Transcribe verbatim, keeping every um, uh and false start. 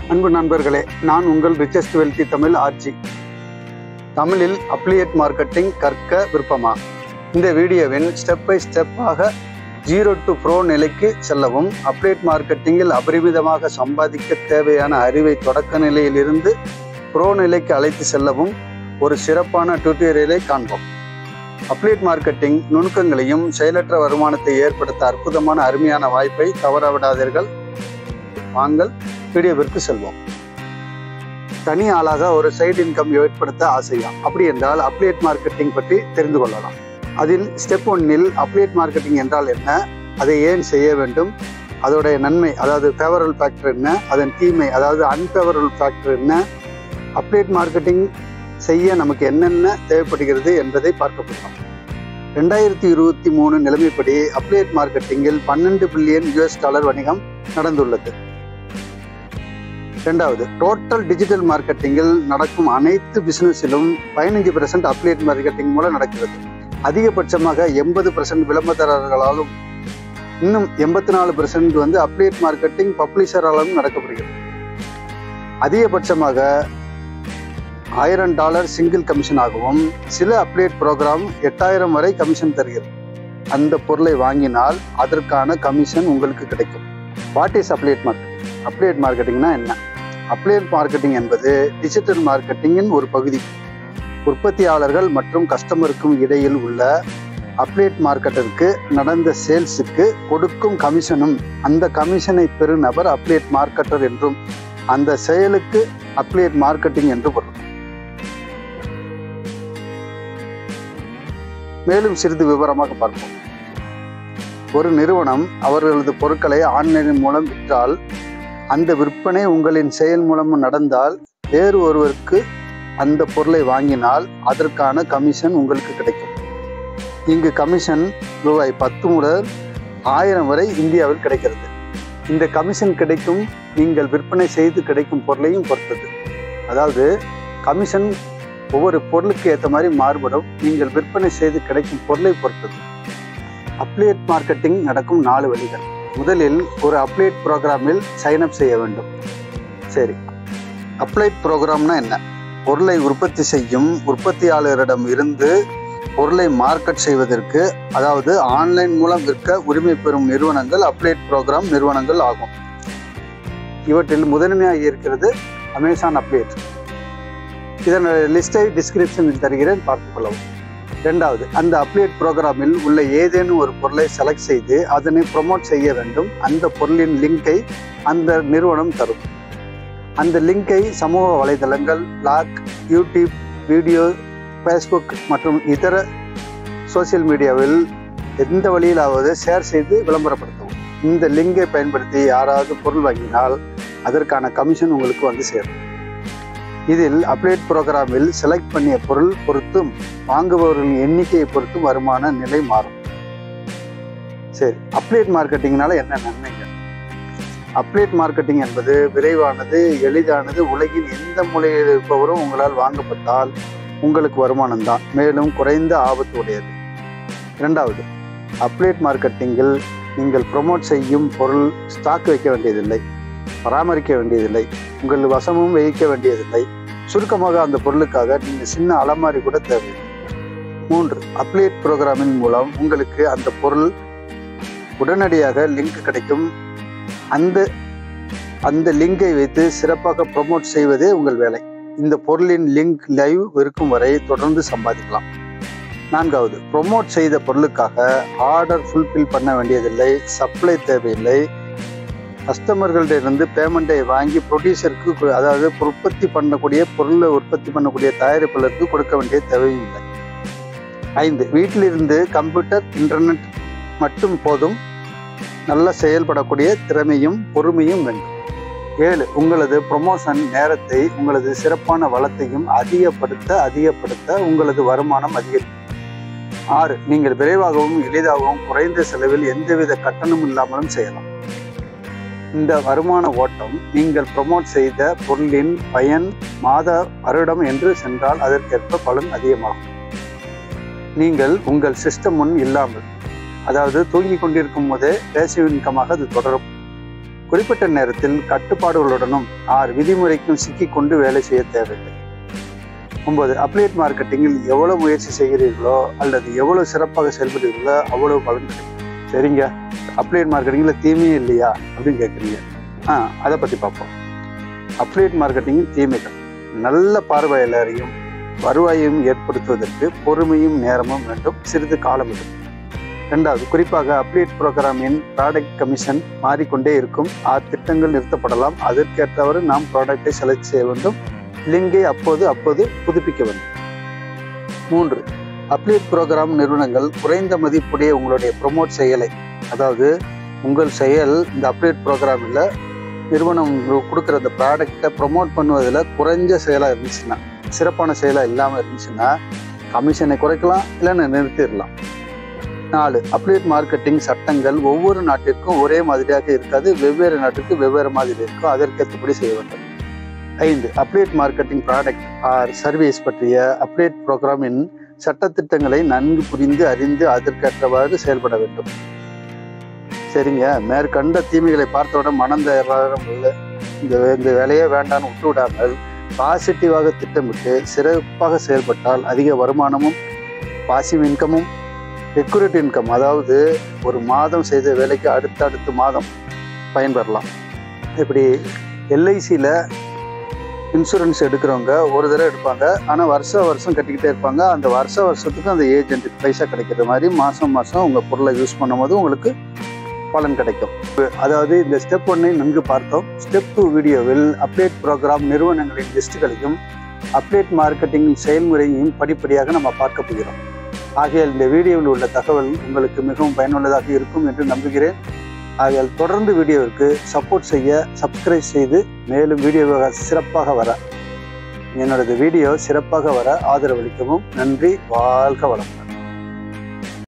அன்பு நண்பர்களே, நான் உங்கள் ரிச்சஸ்ட் வெல்தி தமிழ் ஆர்ஜி. தமிழில் அப்ளியேட் மார்க்கெட்டிங் கற்க விருப்பமா? இந்த வீடியோவின் ஸ்டெப் பை ஸ்டெப்பாக ஜீரோ டு ப்ரோ நிலைக்கு செல்லவும், அப்ளியேட் மார்க்கெட்டிங்கில் அபரிமிதமாக சம்பாதிக்க தேவையான அறிவை தொடக்க நிலையிலிருந்து ப்ரோ நிலைக்கு அழைத்து செல்லவும் ஒரு சிறப்பான டியூட்டோரியலை காண்போம். அப்ளியேட் மார்க்கெட்டிங் நுணுக்கங்களையும் செயலற்ற வருமானத்தை ஏற்படுத்த அற்புதமான அருமையான வாய்ப்பை தவறவிடாதீர்கள். வாங்கள் வீடியோவிற்கு செல்வோம். தனி ஆளாக ஒரு சைடு இன்கம் ஏற்படுத்த ஆசையா? அப்படி என்றால் அப்ளியேட் மார்க்கெட்டிங் பற்றி தெரிந்து கொள்ளலாம். அதில் ஸ்டெப் ஒன்னில் அப்ளியேட் மார்க்கெட்டிங் என்றால் என்ன, அதை ஏன் செய்ய வேண்டும், அதோடைய நன்மை அதாவது ஃபேவரபிள் ஃபேக்டர் என்ன, அதன் தீமை அதாவது அன்ஃபேவரபிள் ஃபேக்டர் என்ன, அப்ளியேட் மார்க்கெட்டிங் செய்ய நமக்கு என்னென்ன தேவைப்படுகிறது என்பதை பார்க்க போகிறோம். ரெண்டாயிரத்தி இருபத்தி மூணு நிலைமைப்படி அப்ளியேட் மார்க்கெட்டிங்கில் பன்னெண்டு பில்லியன் யூஎஸ் டாலர் வணிகம் நடந்துள்ளது. இரண்டாவது, டோட்டல் டிஜிட்டல் மார்க்கெட்டிங்கில் நடக்கும் அனைத்து பிசினஸிலும் பதினஞ்சு பெர்சன்ட் அப்ளியேட் மார்க்கெட்டிங் மூலம் நடக்கிறது. அதிகபட்சமாக எண்பது பெர்சன்ட் விளம்பரதாரர்களாலும் இன்னும் எண்பத்தி நாலு பெர்சன்ட் வந்து அப்ளியேட் மார்க்கெட்டிங் பப்ளிஷராலும் நடக்கப்படுகிறது. அதிகபட்சமாக ஆயிரம் டாலர் சிங்கிள் கமிஷன் ஆகவும் சில அப்ளியேட் ப்ரோக்ராம் எட்டாயிரம் வரை கமிஷன் தருகிறது. அந்த பொருளை வாங்கினால் அதற்கான கமிஷன் உங்களுக்கு கிடைக்கும். What is affiliate marketing? Affiliate மார்க்கெட்டிங்னா என்ன? அப்ளியேட் மார்க்கெட்டிங் என்பது டிஜிட்டல் மார்க்கெட்டிங்கின் ஒரு பகுதி. உற்பத்தியாளர்கள் மற்றும் கஸ்டமருக்கும் இடையில் உள்ள அப்ளியேட் மார்க்கெட்டிற்கு நடந்த சேல்ஸுக்கு கொடுக்கும் கமிஷனும், அந்த கமிஷனை பெறும் நபர் அப்ளியேட் மார்க்கெட்டர் என்றும், அந்த செயலுக்கு அப்ளியேட் மார்க்கெட்டிங் என்று பொருள். மேலும் சிறிது விவரமாக பார்ப்போம். ஒரு நிறுவனம் அவர்களது பொருட்களை ஆன்லைன் மூலம் விற்றால், அந்த விற்பனை உங்களின் செயல் மூலம் நடந்தால், வேறு ஒருவருக்கு அந்த பொருளை வாங்கினால் அதற்கான கமிஷன் உங்களுக்கு கிடைக்கும். இங்கு கமிஷன் ரூபாய் பத்து முதல் ஆயிரம் வரை இந்தியாவில் கிடைக்கிறது. இந்த கமிஷன் கிடைக்கும் நீங்கள் விற்பனை செய்து கிடைக்கும் பொருளையும் பொறுத்தது. அதாவது கமிஷன் ஒவ்வொரு பொருளுக்கு ஏற்ற மாதிரி மாறுபடும். நீங்கள் விற்பனை செய்து கிடைக்கும் பொருளை பொறுத்தது. அப்ளியேட் மார்க்கெட்டிங் நடக்கும் நாலு வழிகள். முதலில் ஒரு அப்ளியேட் ப்ரோக்ராமில் சைன்அப் செய்ய வேண்டும். சரி, அப்ளியேட் ப்ரோக்ராம்னா என்ன? பொருளை உற்பத்தி செய்யும் உற்பத்தியாளரிடம் இருந்து பொருளை மார்க்கெட் செய்வதற்கு, அதாவது ஆன்லைன் மூலம் விற்க உரிமை பெறும் நிறுவனங்கள் அப்ளியேட் ப்ரோக்ராம் நிறுவனங்கள் ஆகும். இவற்றில் முதன்மையாக இருக்கிறது அமேசான் அப்ளியேட். இதன் லிஸ்டை டிஸ்கிரிப்ஷனில் தருகிறேன், பார்த்துக் கொள்ளவும். இரண்டாவது, அந்த அப்ளியேட் ப்ரோக்ராமில் உள்ள ஏதேனும் ஒரு பொருளை செலக்ட் செய்து அதனை ப்ரொமோட் செய்ய வேண்டும். அந்த பொருளின் லிங்கை அந்த நிறுவனம் தரும். அந்த லிங்கை சமூக வலைதளங்கள், பிளாக், யூடியூப் வீடியோ, ஃபேஸ்புக் மற்றும் இதர சோசியல் மீடியாவில் எந்த வழியிலாவது ஷேர் செய்து விளம்பரப்படுத்தவும். இந்த லிங்கை பயன்படுத்தி யாராவது பொருள் வாங்கினால் அதற்கான கமிஷன் உங்களுக்கு வந்து சேரும். இதில் அப்ளியேட் ப்ரோக்ராமில் செலக்ட் பண்ணிய பொருள் பொறுத்தும் வாங்குபவர்களின் எண்ணிக்கையை பொறுத்தும் வருமான நிலை மாறும். சரி, அப்ளியேட் மார்க்கெட்டிங்னால என்ன நன்மைகள்? அப்ளியேட் மார்க்கெட்டிங் என்பது விரைவானது, எளிதானது. உலகின் எந்த மூலையில் இருப்பவரும் உங்களால் வாங்கப்பட்டால் உங்களுக்கு வருமானம் தான், மேலும் குறைந்த ஆபத்து உடையது. இரண்டாவது, அப்ளியேட் மார்க்கெட்டிங்கில் நீங்கள் ப்ரொமோட் செய்யும் பொருள் ஸ்டாக் வைக்க வேண்டியதில்லை, பராமரிக்க வேண்டியதில்லை, உங்கள் வசமும் வைக்க வேண்டியதில்லை. சுருக்கமாக அந்த பொருளுக்காக நீங்கள் சின்ன அலமாரி கூட தேவை. மூன்று, அப்ளியேட் ப்ரோக்ராமின் மூலம் உங்களுக்கு அந்த பொருள் உடனடியாக லிங்க் கிடைக்கும். அந்த அந்த லிங்கை வைத்து சிறப்பாக ப்ரொமோட் செய்வதே உங்கள் வேலை. இந்த பொருளின் லிங்க் லைவ் இருக்கும் வரை தொடர்ந்து சம்பாதிக்கலாம். நான்காவது, ப்ரொமோட் செய்த பொருளுக்காக ஆர்டர் ஃபுல்ஃபில் பண்ண வேண்டியதில்லை, சப்ளை தேவையில்லை. கஸ்டமர்களிடமிருந்து பேமெண்ட்டை வாங்கி ப்ரொடியூசருக்கு, அதாவது உற்பத்தி பண்ணக்கூடிய பொருளை உற்பத்தி பண்ணக்கூடிய தயாரிப்பாளருக்கு கொடுக்க வேண்டிய தேவையும் இல்லை. ஐந்து, வீட்டிலிருந்து கம்ப்யூட்டர், இன்டர்நெட் மட்டும் போதும். நல்ல செயல்படக்கூடிய திறமையும் பொறுமையும் வேண்டும். ஏழு, உங்களது ப்ரொமோஷன் நேரத்தை, உங்களது சிறப்பான வளத்தையும் அதிகப்படுத்த அதிகப்படுத்த உங்களது வருமானம் அதிகரிக்கும். ஆறு, நீங்கள் விரைவாகவும் எளிதாகவும் குறைந்த செலவில் எந்தவித கட்டணமும் இல்லாமலும் செய்யலாம். இந்த வருமான ஓட்டம் நீங்கள் ப்ரொமோட் செய்த பொருளின் பயன் மாத, வருடம் என்று சென்றால் அதற்கேற்ப பலன் அதிகமாகும். நீங்கள் உங்கள் சிஸ்டம் முன் இல்லாமல், அதாவது தூங்கி கொண்டிருக்கும் போதே பேசிவ் இன்கமாக அது தொடரும். குறிப்பிட்ட நேரத்தில் கட்டுப்பாடுகளுடனும் ஆறு விதிமுறைக்கும் சிக்கிக்கொண்டு வேலை செய்ய தேவையில்லை. ஒன்பது அப்ளியேட் மார்க்கெட்டிங்கில் எவ்வளவு முயற்சி செய்கிறீர்களோ அல்லது எவ்வளவு சிறப்பாக செயல்படுகிறீர்களோ அவ்வளவு பலன் கிடைக்கும். சரிங்க, அப்ளியேட் மார்க்கெட்டிங்கில் தீமையே இல்லையா அப்படின்னு கேட்குறீங்க. ஆ அதை பற்றி பார்ப்போம். அப்ளியேட் மார்க்கெட்டிங்கின் தீமைகள்: நல்ல பார்வையாளரையும் வருவாயையும் ஏற்படுத்துவதற்கு பொறுமையும் நேரமும் வேண்டும், சிறிது காலம் எடுக்கும். ரெண்டாவது, குறிப்பாக அப்ளியேட் புரோகிராமின் ப்ராடக்ட் கமிஷன் மாறிக்கொண்டே இருக்கும். ஆறு திட்டங்கள் நிறுத்தப்படலாம். அதற்கேற்றவாறு நாம் ப்ராடக்டை செலக்ட் செய்ய வேண்டும். லிங்கை அப்போது அப்போது புதுப்பிக்க வேண்டும். மூன்று, அப்ளியேட் புரோகிராம் நிறுவனங்கள் குறைந்த மதிப்புடைய உங்களுடைய ப்ரொமோட் செயலை, அதாவது உங்கள் செயல் இந்த அப்ளியேட் ப்ரோக்ராமில் நிறுவனம் கொடுக்குற அந்த ப்ராடக்டை ப்ரொமோட் பண்ணுவதில் குறைஞ்ச செயலாக இருந்துச்சுன்னா, சிறப்பான செயலாக இல்லாமல் இருந்துச்சுன்னா கமிஷனை குறைக்கலாம், இல்லைன்னு நிறுத்திடலாம். நாலு, அப்ளியேட் மார்க்கெட்டிங் சட்டங்கள் ஒவ்வொரு நாட்டிற்கும் ஒரே மாதிரியாக இருக்காது, வெவ்வேறு நாட்டுக்கு வெவ்வேறு மாதிரி இருக்கும். அதற்கேற்றபடி செய்ய வேண்டும். ஐந்து, affiliate marketing product or service பற்றிய அப்ளியேட் புரோகிராமின் சட்டத்திட்டங்களை நன்கு புரிந்து அறிந்து அதற்கேற்றவாறு செயல்பட வேண்டும். சரிங்க, மேற்கண்ட தீமைகளை பார்த்தவுடன் மனம் தயாராக இந்த இந்த வேலையே வேண்டான்னு விட்டு விடாமல் பாசிட்டிவாக திட்டமிட்டு சிறப்பாக செயல்பட்டால் அதிக வருமானமும் பாசிவ் இன்கமும் ரெக்யூரேட் இன்கம், அதாவது ஒரு மாதம் செய்த வேலைக்கு அடுத்த அடுத்த மாதம் பயன்பெறலாம். இப்படி எல்ஐசியில் இன்சூரன்ஸ் எடுக்கிறவங்க ஒரு தடவை எடுப்பாங்க, ஆனால் வருஷம் வருஷம் கட்டிக்கிட்டே இருப்பாங்க. அந்த வருஷ வருஷத்துக்கு அந்த ஏஜென்ட்டுக்கு பைசா கிடைக்கிற மாதிரி மாதம் மாதம் உங்கள் பொருளை யூஸ் பண்ணும் போது உங்களுக்கு பலன் கிடைக்கும். அதாவது இந்த ஸ்டெப் ஒன்னை நன்கு பார்த்தோம். ஸ்டெப் டூ வீடியோவில் அப்ளியேட் புரோகிராம் நிறுவனங்களின் லிஸ்ட்டுகளையும் அப்ளியேட் மார்க்கெட்டிங் செயல்முறையையும் படிப்படியாக நம்ம பார்க்க போகிறோம். ஆகையால் இந்த வீடியோவில் உள்ள தகவல் உங்களுக்கு மிகவும் பயனுள்ளதாக இருக்கும் என்று நம்புகிறேன். ஆகையால் தொடர்ந்து வீடியோவிற்கு சப்போர்ட் செய்ய சப்ஸ்கிரைப் செய்து மேலும் வீடியோவாக சிறப்பாக வர என்னோடது வீடியோ சிறப்பாக வர ஆதரவளிக்கவும். நன்றி. வாழ்க வளமுடன்.